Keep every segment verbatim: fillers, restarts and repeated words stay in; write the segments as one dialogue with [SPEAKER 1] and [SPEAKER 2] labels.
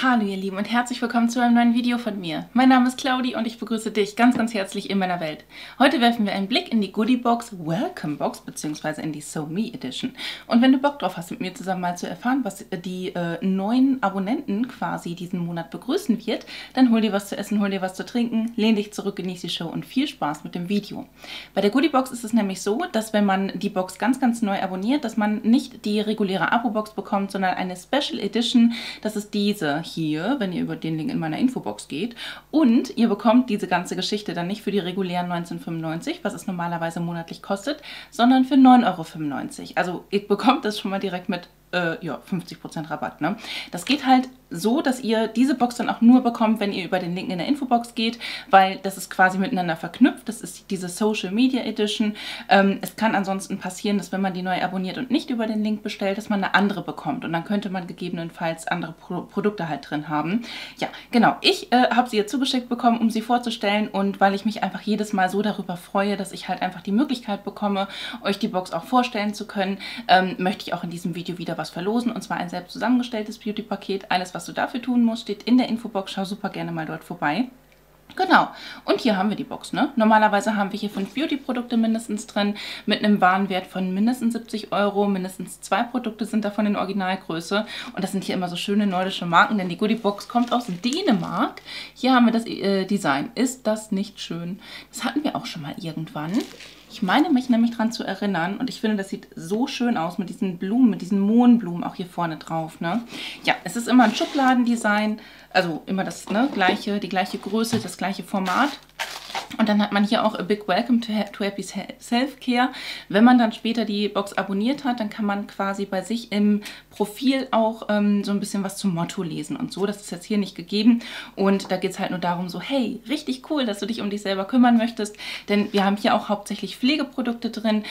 [SPEAKER 1] Hallo ihr Lieben und herzlich willkommen zu einem neuen Video von mir. Mein Name ist Claudi und ich begrüße dich ganz ganz herzlich in meiner Welt. Heute werfen wir einen Blick in die Goodie Box Welcome Box bzw. in die So Me Edition. Und wenn du Bock drauf hast, mit mir zusammen mal zu erfahren, was die äh, neuen Abonnenten quasi diesen Monat begrüßen wird, dann hol dir was zu essen, hol dir was zu trinken, lehn dich zurück, genieß die Show und viel Spaß mit dem Video. Bei der Goodie Box ist es nämlich so, dass wenn man die Box ganz ganz neu abonniert, dass man nicht die reguläre Abo-Box bekommt, sondern eine Special Edition. Das ist diese hier, wenn ihr über den Link in meiner Infobox geht. Und ihr bekommt diese ganze Geschichte dann nicht für die regulären neunzehn fünfundneunzig, was es normalerweise monatlich kostet, sondern für neun Euro fünfundneunzig. Also ihr bekommt das schon mal direkt mit äh, ja, fünfzig Prozent Rabatt. Ne? Das geht halt so, dass ihr diese Box dann auch nur bekommt, wenn ihr über den Link in der Infobox geht, weil das ist quasi miteinander verknüpft. Das ist diese Social Media Edition. Ähm, es kann ansonsten passieren, dass wenn man die neu abonniert und nicht über den Link bestellt, dass man eine andere bekommt und dann könnte man gegebenenfalls andere Pro Produkte halt drin haben. Ja, genau. Ich äh, habe sie jetzt zugeschickt bekommen, um sie vorzustellen und weil ich mich einfach jedes Mal so darüber freue, dass ich halt einfach die Möglichkeit bekomme, euch die Box auch vorstellen zu können, ähm, möchte ich auch in diesem Video wieder was verlosen und zwar ein selbst zusammengestelltes Beauty-Paket. Alles, was Was du dafür tun musst, steht in der Infobox. Schau super gerne mal dort vorbei. Genau, und hier haben wir die Box, ne? Normalerweise haben wir hier fünf Beauty-Produkte mindestens drin, mit einem Warenwert von mindestens siebzig Euro. Mindestens zwei Produkte sind davon in Originalgröße. Und das sind hier immer so schöne nordische Marken, denn die Goodie-Box kommt aus Dänemark. Hier haben wir das äh, Design. Ist das nicht schön? Das hatten wir auch schon mal irgendwann. Ich meine mich nämlich daran zu erinnern und ich finde, das sieht so schön aus mit diesen Blumen, mit diesen Mohnblumen auch hier vorne drauf. Ne? Ja, es ist immer ein Schubladendesign, also immer das ne, gleiche, die gleiche Größe, das gleiche Format. Und dann hat man hier auch a big welcome to, to happy self-care. Wenn man dann später die Box abonniert hat, dann kann man quasi bei sich im Profil auch ähm, so ein bisschen was zum Motto lesen und so. Das ist jetzt hier nicht gegeben. Und da geht es halt nur darum so, hey, richtig cool, dass du dich um dich selber kümmern möchtest. Denn wir haben hier auch hauptsächlich Pflegeprodukte drin.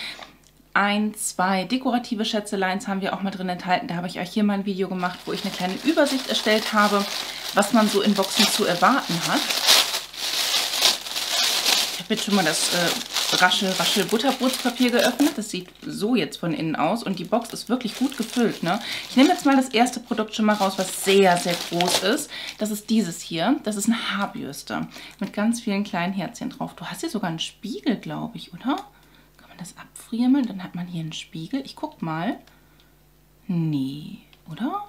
[SPEAKER 1] Ein, zwei dekorative Schätzeleins haben wir auch mal drin enthalten. Da habe ich euch hier mal ein Video gemacht, wo ich eine kleine Übersicht erstellt habe, was man so in Boxen zu erwarten hat. Ich habe jetzt schon mal das äh, Raschel, Raschel Butterbrotspapier geöffnet. Das sieht so jetzt von innen aus und die Box ist wirklich gut gefüllt. Ne? Ich nehme jetzt mal das erste Produkt schon mal raus, was sehr, sehr groß ist. Das ist dieses hier. Das ist eine Haarbürste mit ganz vielen kleinen Herzchen drauf. Du hast hier sogar einen Spiegel, glaube ich, oder? Kann man das abfriemeln? Dann hat man hier einen Spiegel. Ich guck mal. Nee, oder?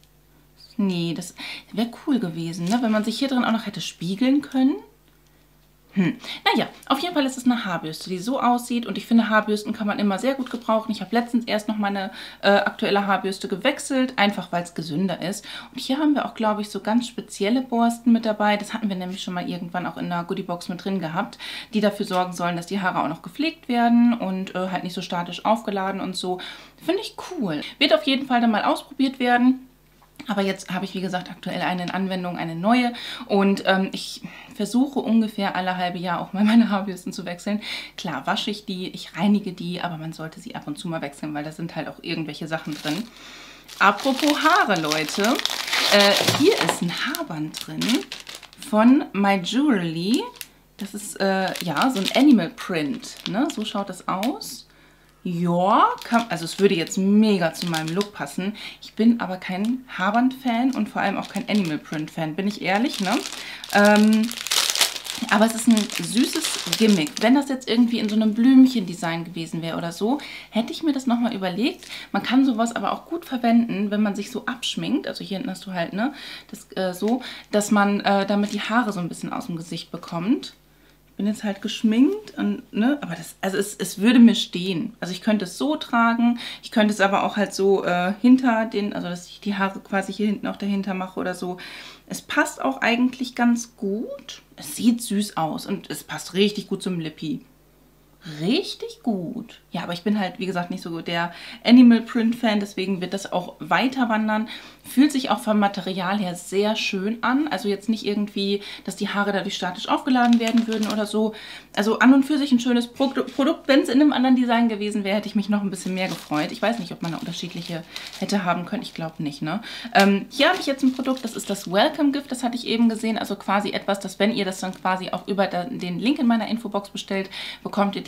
[SPEAKER 1] Nee, das wäre cool gewesen, ne? Wenn man sich hier drin auch noch hätte spiegeln können. Hm. Naja, auf jeden Fall ist es eine Haarbürste, die so aussieht und ich finde, Haarbürsten kann man immer sehr gut gebrauchen. Ich habe letztens erst noch meine äh, aktuelle Haarbürste gewechselt, einfach weil es gesünder ist. Und hier haben wir auch, glaube ich, so ganz spezielle Borsten mit dabei. Das hatten wir nämlich schon mal irgendwann auch in der Goodie-Box mit drin gehabt, die dafür sorgen sollen, dass die Haare auch noch gepflegt werden und äh, halt nicht so statisch aufgeladen und so. Finde ich cool. Wird auf jeden Fall dann mal ausprobiert werden. Aber jetzt habe ich, wie gesagt, aktuell eine in Anwendung, eine neue. Und ähm, ich versuche ungefähr alle halbe Jahr auch mal meine Haarbürsten zu wechseln. Klar, wasche ich die, ich reinige die, aber man sollte sie ab und zu mal wechseln, weil da sind halt auch irgendwelche Sachen drin. Apropos Haare, Leute. Äh, hier ist ein Haarband drin von My Jewelry. Das ist, äh, ja, so ein Animal Print. Ne? So schaut das aus. Ja, kann, also es würde jetzt mega zu meinem Look passen. Ich bin aber kein Haarband-Fan und vor allem auch kein Animal Print-Fan, bin ich ehrlich, ne? Ähm, aber es ist ein süßes Gimmick. Wenn das jetzt irgendwie in so einem Blümchen-Design gewesen wäre oder so, hätte ich mir das nochmal überlegt. Man kann sowas aber auch gut verwenden, wenn man sich so abschminkt. Also hier hinten hast du halt, ne, das äh, so, dass man äh, damit die Haare so ein bisschen aus dem Gesicht bekommt. Bin jetzt halt geschminkt, und, ne, aber das, also es, es würde mir stehen. Also ich könnte es so tragen, ich könnte es aber auch halt so äh, hinter den, also dass ich die Haare quasi hier hinten auch dahinter mache oder so. Es passt auch eigentlich ganz gut. Es sieht süß aus und es passt richtig gut zum Lippi. Richtig gut. Ja, aber ich bin halt, wie gesagt, nicht so der Animal Print Fan, deswegen wird das auch weiter wandern. Fühlt sich auch vom Material her sehr schön an. Also jetzt nicht irgendwie, dass die Haare dadurch statisch aufgeladen werden würden oder so. Also an und für sich ein schönes Pro Produkt. Wenn es in einem anderen Design gewesen wäre, hätte ich mich noch ein bisschen mehr gefreut. Ich weiß nicht, ob man da unterschiedliche hätte haben können. Ich glaube nicht, ne? Ähm, hier habe ich jetzt ein Produkt, das ist das Welcome Gift. Das hatte ich eben gesehen. Also quasi etwas, dass wenn ihr das dann quasi auch über den Link in meiner Infobox bestellt, bekommt ihr diese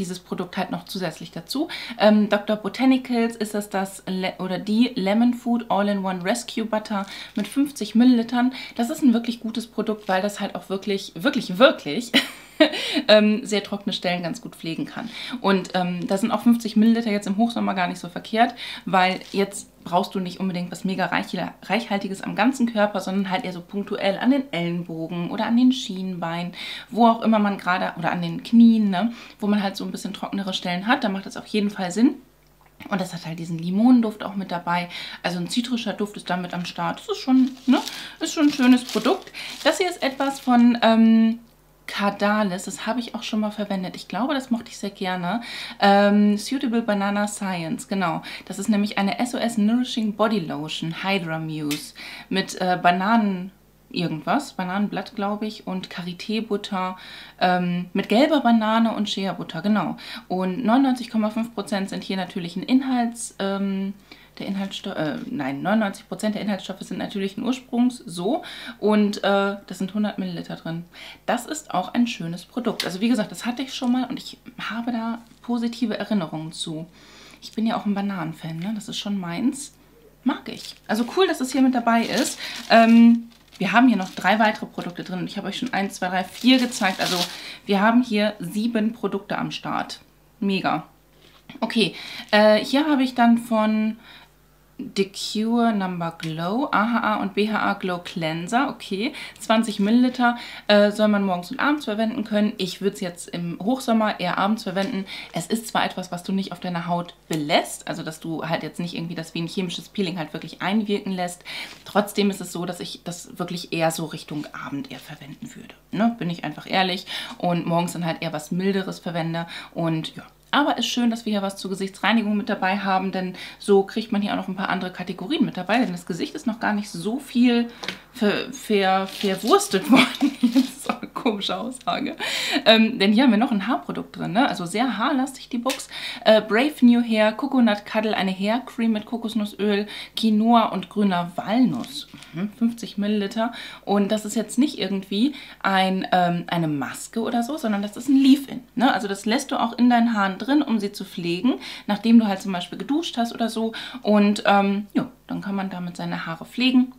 [SPEAKER 1] dieses Produkt halt noch zusätzlich dazu. Ähm, Doktor Botanicals ist das das Le oder die Lemon Food All-in-One Rescue Butter mit fünfzig Millilitern. Das ist ein wirklich gutes Produkt, weil das halt auch wirklich, wirklich, wirklich ähm, sehr trockene Stellen ganz gut pflegen kann. Und ähm, da sind auch fünfzig Milliliter jetzt im Hochsommer gar nicht so verkehrt, weil jetzt brauchst du nicht unbedingt was mega reich, reichhaltiges am ganzen Körper, sondern halt eher so punktuell an den Ellenbogen oder an den Schienbeinen, wo auch immer man gerade, oder an den Knien, ne, wo man halt so ein bisschen trockenere Stellen hat. Da macht das auf jeden Fall Sinn. Und das hat halt diesen Limonenduft auch mit dabei. Also ein zitrischer Duft ist damit am Start. Das ist schon, ne, ist schon ein schönes Produkt. Das hier ist etwas von ähm, Cardalis, das habe ich auch schon mal verwendet. Ich glaube, das mochte ich sehr gerne. Ähm, Suitable Banana Science, genau. Das ist nämlich eine S O S Nourishing Body Lotion, Hydra Mousse, mit äh, Bananen irgendwas, Bananenblatt, glaube ich, und Karité-Butter, ähm, mit gelber Banane und Shea-Butter, genau. Und neunundneunzig Komma fünf Prozent sind hier natürlichen Inhalts... Ähm, Der Inhaltsstoff, äh, nein, neunundneunzig Prozent der Inhaltsstoffe sind natürlichen Ursprungs, so, und äh, das sind hundert Milliliter drin. Das ist auch ein schönes Produkt. Also wie gesagt, das hatte ich schon mal und ich habe da positive Erinnerungen zu. Ich bin ja auch ein Bananenfan, ne? Das ist schon meins. Mag ich. Also cool, dass es hier mit dabei ist. Ähm, wir haben hier noch drei weitere Produkte drin. Ich habe euch schon eins, zwei, drei, vier gezeigt. Also wir haben hier sieben Produkte am Start. Mega. Okay, äh, hier habe ich dann von Decure Number Glow, A H A und B H A Glow Cleanser, okay, zwanzig Milliliter, äh, soll man morgens und abends verwenden können. Ich würde es jetzt im Hochsommer eher abends verwenden. Es ist zwar etwas, was du nicht auf deiner Haut belässt, also dass du halt jetzt nicht irgendwie das wie ein chemisches Peeling halt wirklich einwirken lässt. Trotzdem ist es so, dass ich das wirklich eher so Richtung Abend eher verwenden würde. Ne? Bin ich einfach ehrlich, und morgens dann halt eher was Milderes verwende und ja. Aber ist schön, dass wir hier was zur Gesichtsreinigung mit dabei haben, denn so kriegt man hier auch noch ein paar andere Kategorien mit dabei, denn das Gesicht ist noch gar nicht so viel ver, ver, verwurstet worden. Das ist auch eine komische Aussage. Ähm, denn hier haben wir noch ein Haarprodukt drin, ne? Also sehr haarlastig die Box. Äh, Brave New Hair Coconut Cuddle, eine Hair Cream mit Kokosnussöl, Quinoa und grüner Walnuss. Mhm, fünfzig Milliliter. Und das ist jetzt nicht irgendwie ein, ähm, eine Maske oder so, sondern das ist ein Leave-In. Ne? Also das lässt du auch in deinen Haaren drin, um sie zu pflegen, nachdem du halt zum Beispiel geduscht hast oder so. Und ähm, ja, dann kann man damit seine Haare pflegen.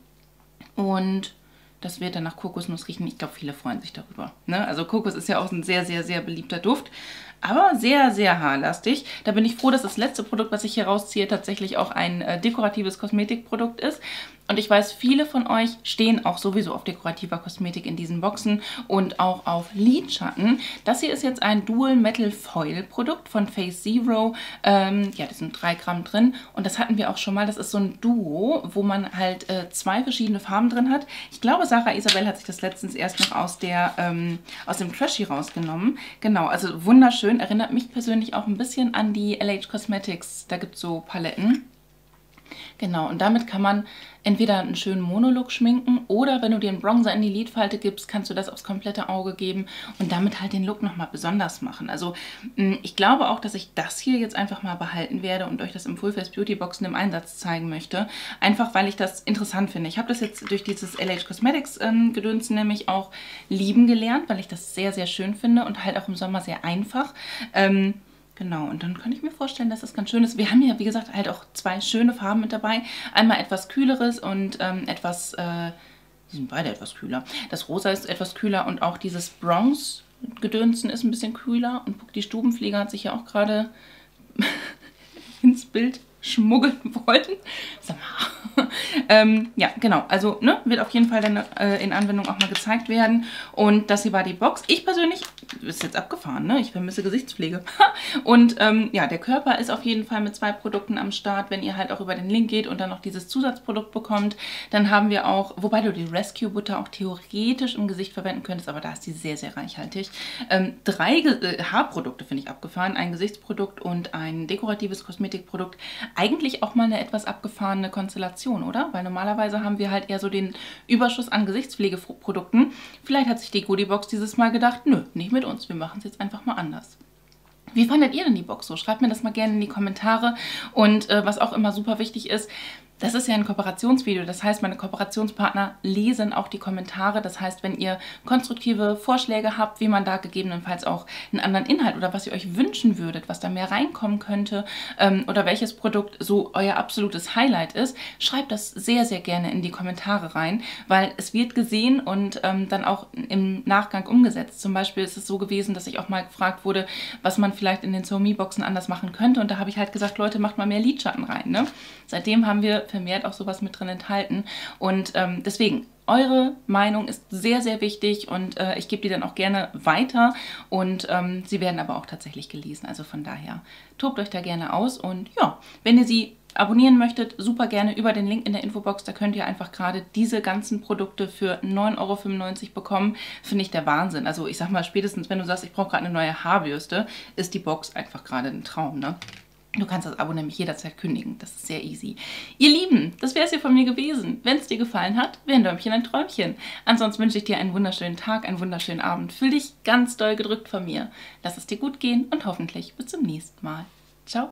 [SPEAKER 1] Und das wird dann nach Kokosnuss riechen. Ich glaube, viele freuen sich darüber. Ne? Also Kokos ist ja auch ein sehr, sehr, sehr beliebter Duft. Aber sehr, sehr haarlastig. Da bin ich froh, dass das letzte Produkt, was ich hier rausziehe, tatsächlich auch ein äh, dekoratives Kosmetikprodukt ist. Und ich weiß, viele von euch stehen auch sowieso auf dekorativer Kosmetik in diesen Boxen und auch auf Lidschatten. Das hier ist jetzt ein Dual Metal Foil Produkt von Face Zero. Ähm, ja, da sind drei Gramm drin und das hatten wir auch schon mal. Das ist so ein Duo, wo man halt äh, zwei verschiedene Farben drin hat. Ich glaube, Sarah Isabel hat sich das letztens erst noch aus, der, ähm, aus dem Trashy rausgenommen. Genau, also wunderschön. Erinnert mich persönlich auch ein bisschen an die L H Cosmetics. Da gibt es so Paletten. Genau, und damit kann man entweder einen schönen Monolook schminken oder wenn du dir einen Bronzer in die Lidfalte gibst, kannst du das aufs komplette Auge geben und damit halt den Look nochmal besonders machen. Also ich glaube auch, dass ich das hier jetzt einfach mal behalten werde und euch das im Full Face Beauty Boxen im Einsatz zeigen möchte. Einfach, weil ich das interessant finde. Ich habe das jetzt durch dieses L H Cosmetics ähm, Gedöns nämlich auch lieben gelernt, weil ich das sehr, sehr schön finde und halt auch im Sommer sehr einfach. Ähm, Genau, und dann kann ich mir vorstellen, dass das ganz schön ist. Wir haben ja, wie gesagt, halt auch zwei schöne Farben mit dabei. Einmal etwas kühleres und ähm, etwas, äh, die sind beide etwas kühler. Das Rosa ist etwas kühler und auch dieses Bronze-Gedönsen ist ein bisschen kühler. Und die Stubenfliege hat sich ja auch gerade ins Bild schmuggeln wollen. Sag mal. ähm, ja, genau. Also, ne, wird auf jeden Fall dann äh, in Anwendung auch mal gezeigt werden. Und das hier war die Box. Ich persönlich, ist jetzt abgefahren, ne? Ich vermisse Gesichtspflege. Und ähm, ja, der Körper ist auf jeden Fall mit zwei Produkten am Start. Wenn ihr halt auch über den Link geht und dann noch dieses Zusatzprodukt bekommt, dann haben wir auch, wobei du die Rescue Butter auch theoretisch im Gesicht verwenden könntest, aber da ist die sehr, sehr reichhaltig. Ähm, drei äh, Haarprodukte finde ich abgefahren. Ein Gesichtsprodukt und ein dekoratives Kosmetikprodukt. Eigentlich auch mal eine etwas abgefahrene Konstellation, oder? Weil normalerweise haben wir halt eher so den Überschuss an Gesichtspflegeprodukten. Vielleicht hat sich die Goodiebox dieses Mal gedacht, nö, nicht mit uns, wir machen es jetzt einfach mal anders. Wie fandet ihr denn die Box so? Schreibt mir das mal gerne in die Kommentare. Und äh, was auch immer super wichtig ist, Das ist ja ein Kooperationsvideo, das heißt, meine Kooperationspartner lesen auch die Kommentare. Das heißt, wenn ihr konstruktive Vorschläge habt, wie man da gegebenenfalls auch einen anderen Inhalt oder was ihr euch wünschen würdet, was da mehr reinkommen könnte ähm, oder welches Produkt so euer absolutes Highlight ist, schreibt das sehr, sehr gerne in die Kommentare rein, weil es wird gesehen und ähm, dann auch im Nachgang umgesetzt. Zum Beispiel ist es so gewesen, dass ich auch mal gefragt wurde, was man vielleicht in den So-Me-Boxen anders machen könnte, und da habe ich halt gesagt, Leute, macht mal mehr Lidschatten rein, ne? Seitdem haben wir vermehrt auch sowas mit drin enthalten. Und ähm, deswegen, eure Meinung ist sehr, sehr wichtig, und äh, ich gebe die dann auch gerne weiter, und ähm, sie werden aber auch tatsächlich gelesen. Also von daher, tobt euch da gerne aus, und ja, wenn ihr sie abonnieren möchtet, super gerne über den Link in der Infobox. Da könnt ihr einfach gerade diese ganzen Produkte für neun Euro fünfundneunzig bekommen. Finde ich der Wahnsinn. Also ich sag mal, spätestens wenn du sagst, ich brauche gerade eine neue Haarbürste, ist die Box einfach gerade ein Traum, ne? Du kannst das Abo nämlich jederzeit kündigen. Das ist sehr easy. Ihr Lieben, das wäre es hier von mir gewesen. Wenn es dir gefallen hat, wäre ein Däumchen ein Träumchen. Ansonsten wünsche ich dir einen wunderschönen Tag, einen wunderschönen Abend. Fühl dich ganz doll gedrückt von mir. Lass es dir gut gehen und hoffentlich bis zum nächsten Mal. Ciao.